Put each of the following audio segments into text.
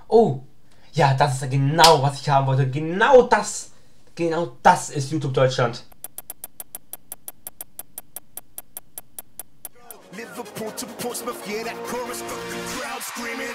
Oh, ja, das ist ja genau, was ich haben wollte. Genau das ist YouTube Deutschland. Liverpool to Portsmouth, yeah, that chorus got the crowd screaming.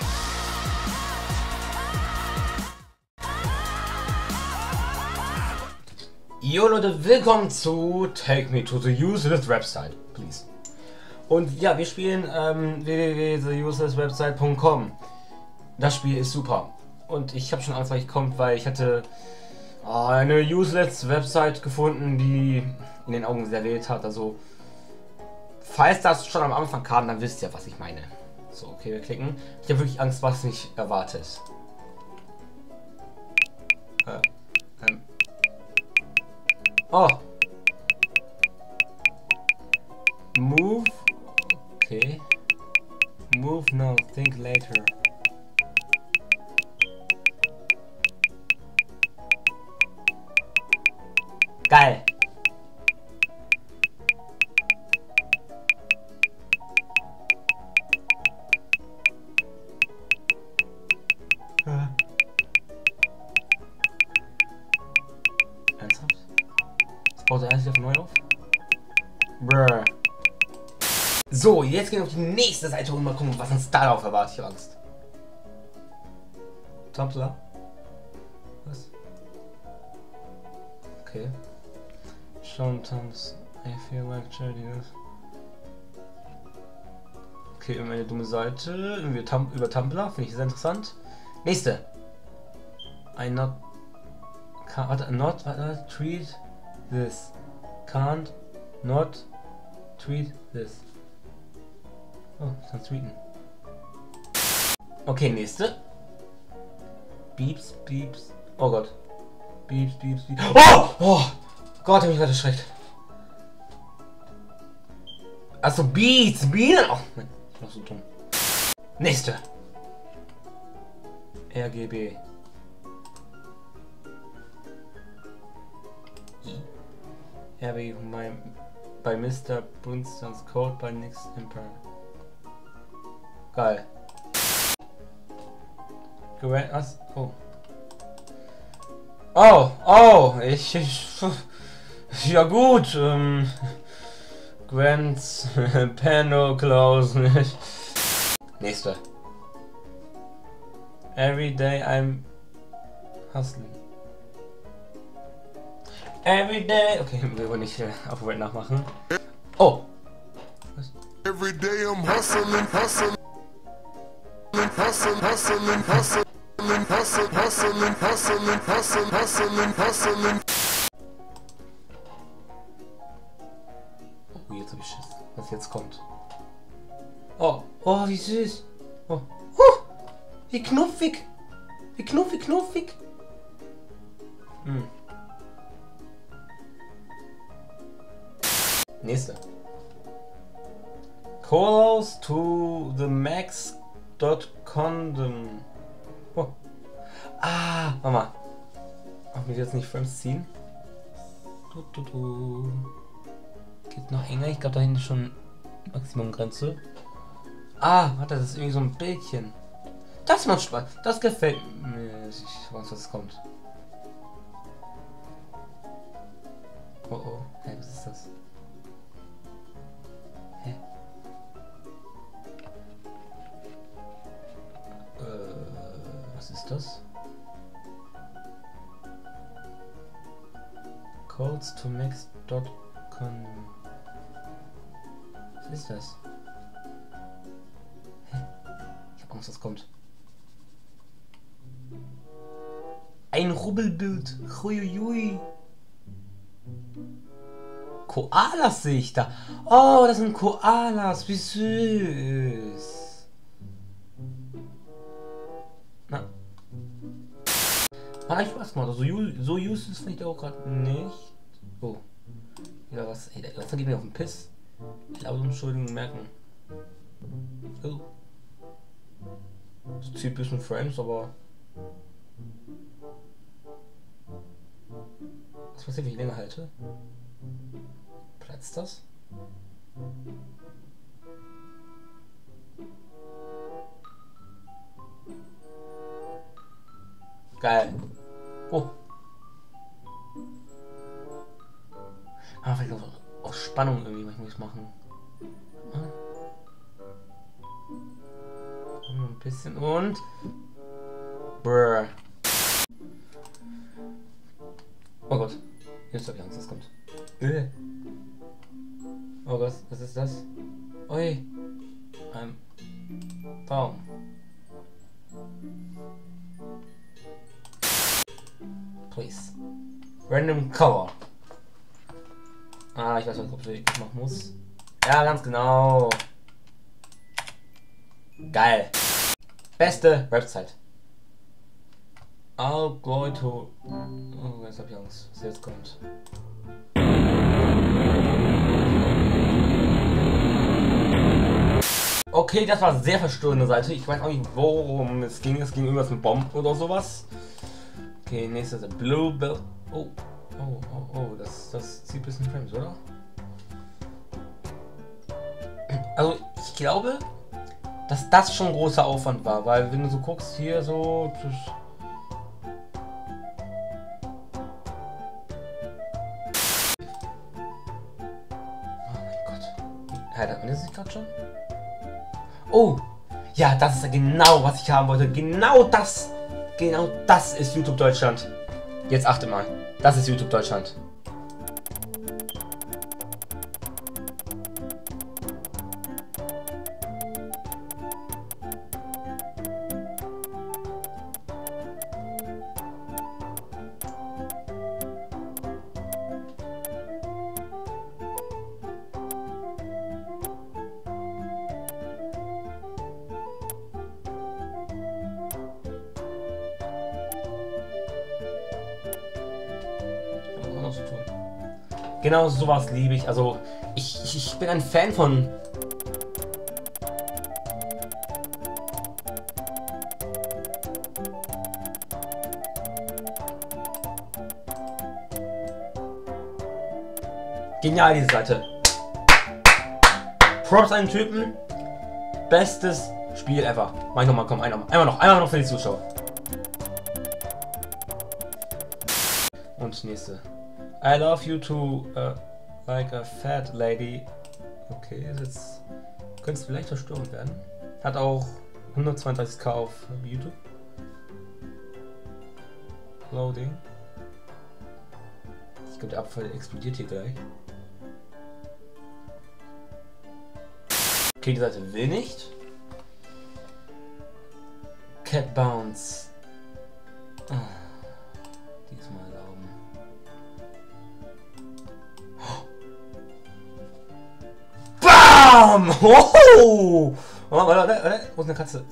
Jo Leute, willkommen zu Take Me to the Useless Website, please. Und ja, wir spielen www.theuselesswebsite.com. Das Spiel ist super. Und ich habe schon Angst, weil ich kommt, weil ich hatte eine Useless Website gefunden, die in den Augen sehr wild hat. Also, falls das schon am Anfang kam, dann wisst ihr, was ich meine. So, okay, wir klicken. Ich habe wirklich Angst, was mich erwartet. Oh. Move. Okay. Move now, think later. Geil. Ernsthaft? Das baut er erst wieder von neu auf? Brr. So, jetzt gehen wir auf die nächste Seite und mal gucken, was uns darauf erwartet. Ich habe Angst. Tumblr? Was? Okay. Sometimes I feel like charity. Okay, immer eine dumme Seite. Über Tumblr, finde ich sehr interessant. Nächste. I not treat this. Can't not treat this. Oh, ich kann tweeten. Okay, nächste. Beeps, beeps. Oh Gott. Beeps, beeps, beeps. Oh! Oh! Gott, hab mich gerade erschreckt. Achso, Beats, Bienen. Oh, nein, ich bin noch so dumm. Nächste. RGB. RB bei Mr. Brunstons Code by Nix Empire. Geil. Was? Oh. Oh, oh, ja gut, Grant's Pano Close nicht. Nächste. Every day I'm hustling. Every day. Okay, wir wollen nicht auf Red nachmachen. Oh. Was? Every day I'm hustling, hustling, hustling, hustling, hustling, hustling, hustling, hustling, hustling, hustling, hustling. Oh, jetzt hab ich Schiss, was jetzt kommt. Oh, oh, wie süß. Oh, wie knuffig. Wie knuffig. Hm. Nächste. Calls to the max.condom. Oh. Ah, Mama. Ach, mir jetzt nicht Frames ziehen. Geht noch enger. Ich glaube, da hinten ist schon Maximumgrenze. Ah, warte, das ist irgendwie so ein Bildchen. Das macht Spaß. Das gefällt mir. Ich weiß, was kommt. Oh oh. Hey, was ist das? Hä? Was ist das? Codes to max.com. Was ist das? Hä? Ich hab Angst, was kommt. Ein Rubbelbild. Huiuiui. Koalas sehe ich da. Oh, das sind Koalas. Wie süß. Na. Hat eigentlich Spaß gemacht. Also, so useless finde ich auch gerade nicht. Oh. Ja, was? Ey, der Laster geht mir auf den Piss. Laut Entschuldigung merken. Oh. Das zieht ein bisschen Frames, aber. Was passiert, wenn ich länger halte? Platzt das? Geil. Oh. Ah, vielleicht auch Spannung irgendwie manchmal muss ich machen. Ein bisschen und... Brrr. Oh Gott. Jetzt hab ich Angst, das kommt. Oh Gott, was ist das? Ui. Ein Baum. Please. Random Cover. Ah, ich weiß nicht, ob ich machen muss. Ja, ganz genau. Geil. Beste Website. I'll go to... Oh, jetzt hab ich Angst, was jetzt kommt. Okay, das war eine sehr verstörende Seite. Ich weiß auch nicht, worum es ging. Es ging irgendwas mit Bomben oder sowas. Okay, nächstes ist Blue Bill. Oh, oh, oh, oh, das zieht ein bisschen Frames, oder? Also, ich glaube, dass das schon großer Aufwand war, weil wenn du so guckst, hier so... Oh mein Gott. Hat man das nicht gerade schon? Oh! Ja, das ist genau, was ich haben wollte. Genau das ist YouTube Deutschland. Jetzt achte mal. Das ist YouTube Deutschland. Zu tun. Genau sowas liebe ich. Also ich bin ein Fan von genial diese Seite. Props an den Typen. Bestes Spiel ever. Mach ich nochmal, komm, einmal noch für die Zuschauer. Und nächste. I love you too, like a fat lady. Okay, jetzt könnte es vielleicht verstörend werden. Hat auch 132k auf YouTube. Loading. Ich glaube, der Abfall explodiert hier gleich. Okay, die Seite will nicht. Cat Bounce. Oh, diesmal erlauben. BAM! Oh! Warte, wo ist eine Katze?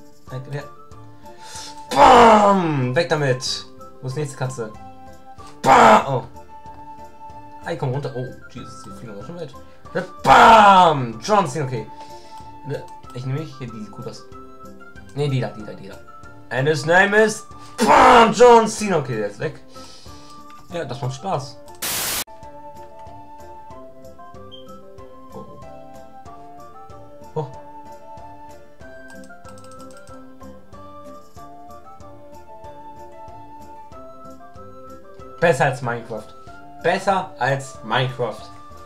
BAM! Weg damit! Wo ist die nächste Katze? BAM! Oh! Hey, komm runter. Oh, Jesus, die fliegen auch schon weit. BAM! John Cena, okay. Ich nehme hier die sieht gut aus. Ne, die da. And his name is BAM! John Cena, okay, der ist weg. Ja, das macht Spaß. Oh. Besser als Minecraft. Besser als Minecraft.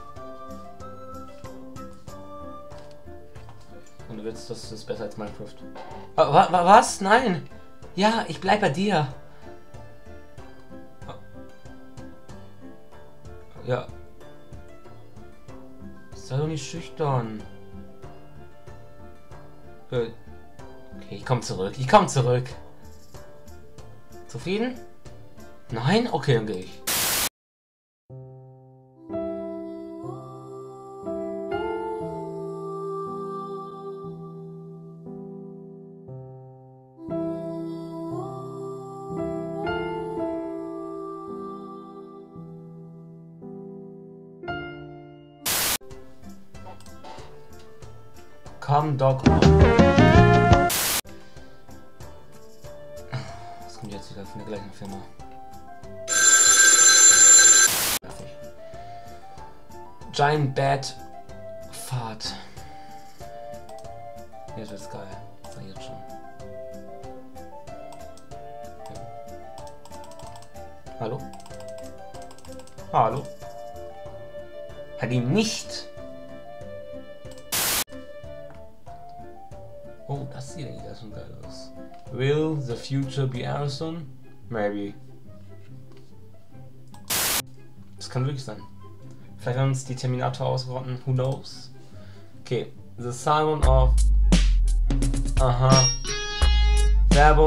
Und du willst, das ist besser als Minecraft. Was? Nein. Ja, ich bleib bei dir. Ja. Sei doch nicht schüchtern. Okay, ich komme zurück. Zufrieden? Nein? Okay, dann gehe ich. Come Dog. Was kommt jetzt wieder von der gleichen Firma? Giant Bad Fahrt. Jetzt wird's geil. Das war jetzt schon. Hallo? Hallo? Hat ihn nicht. Oh, das sieht eigentlich schon geil aus. Will the future be Arizona? Maybe. Das kann wirklich sein. Vielleicht haben uns die Terminator ausgerotten. Who knows? Okay. The Simon of... Aha. Werbung.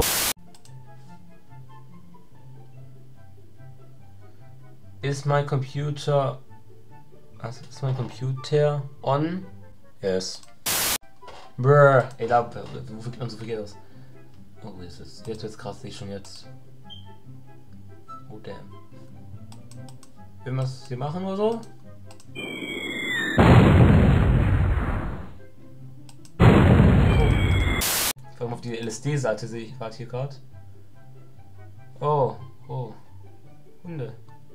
Is my computer... Also, ist mein Computer on? Yes. Brr. Ey, da... So viel geht das? Oh, jetzt wird's krass. Sehe ich schon jetzt. Oh, damn. Irgendwas hier machen oder so? Ich komme auf die LSD-Seite, sehe ich gerade hier gerade. Oh, oh. Hunde.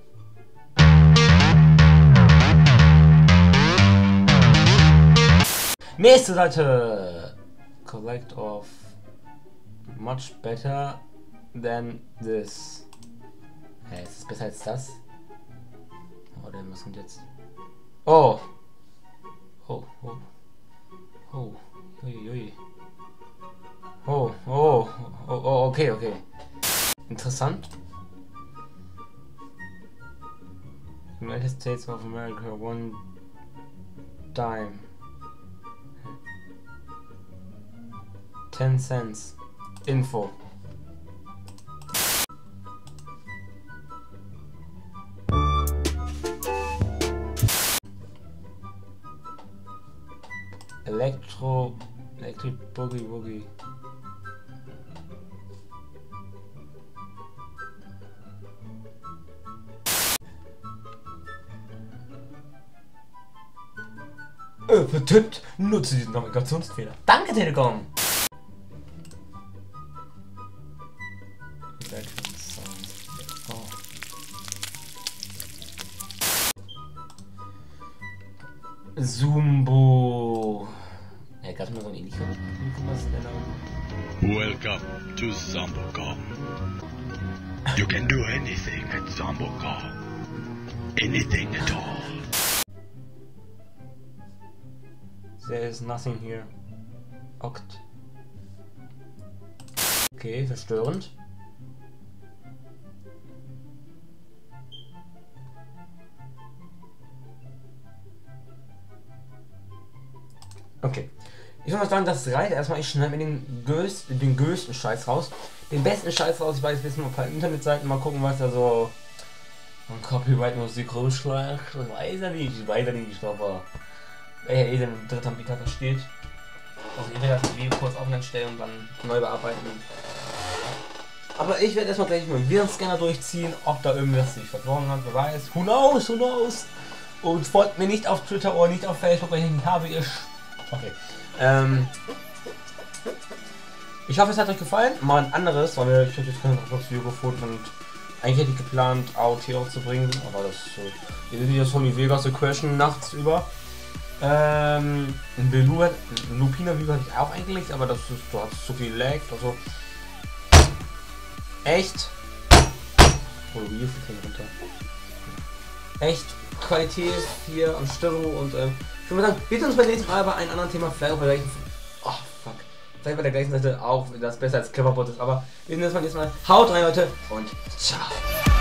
Nächste Seite. Collect of much better than this. Hey, ist es besser als das? Oh, der was kommt jetzt? Oh! Oh, oh. Oh, ui, ui. Oh, oh, oh, oh, okay, okay. Interessant. United States of America, one dime. 10 cents. Info. Electric Boogie Woogie. Verdammt, nutze diesen Navigationsfehler. Danke, Telekom! Zumbo. Ja, gab es mal so ein ähnliches. Welcome to ZomboCom. You can do anything at ZomboCom. Anything at all. There is nothing here. Oct. Okay, verstörend. Okay. Ich würde mal sagen, das reicht erstmal. Ich schneide mir den größten Scheiß raus. Den besten Scheiß raus. Ich weiß, ein bisschen auf ein paar Internetseiten mal gucken, was da so an Copyright-Musik rumschlägt. Ich weiß ja nicht. Ich glaube, wer ja den dritten Anbieter versteht. Also ich werde das Video kurz offline stellen und dann neu bearbeiten. Aber ich werde erstmal gleich mal einen Virenscanner durchziehen, ob da irgendwas sich verloren hat, wer weiß. Who knows, who knows? Und folgt mir nicht auf Twitter oder nicht auf Facebook, weil ich habe ihr. Okay. Ich hoffe, es hat euch gefallen. Mal ein anderes, weil ich habe jetzt kein Video gefunden und eigentlich hätte ich geplant, AOT zu bringen, aber das diese Videos von die Vegas crashen nachts über. Ein Lupina Video hatte ich auch eigentlich, aber das ist, du hast zu viel Lag, also echt. Oh, wie ist das runter? Echt Qualität hier und Störung und ich würde sagen, wir sehen uns beim nächsten Mal bei einem anderen Thema, vielleicht auch bei der gleichen, vielleicht bei der gleichen Seite auch, das besser als Cleverbot ist, aber wir sehen uns beim nächsten Mal. Haut rein, Leute, und ciao.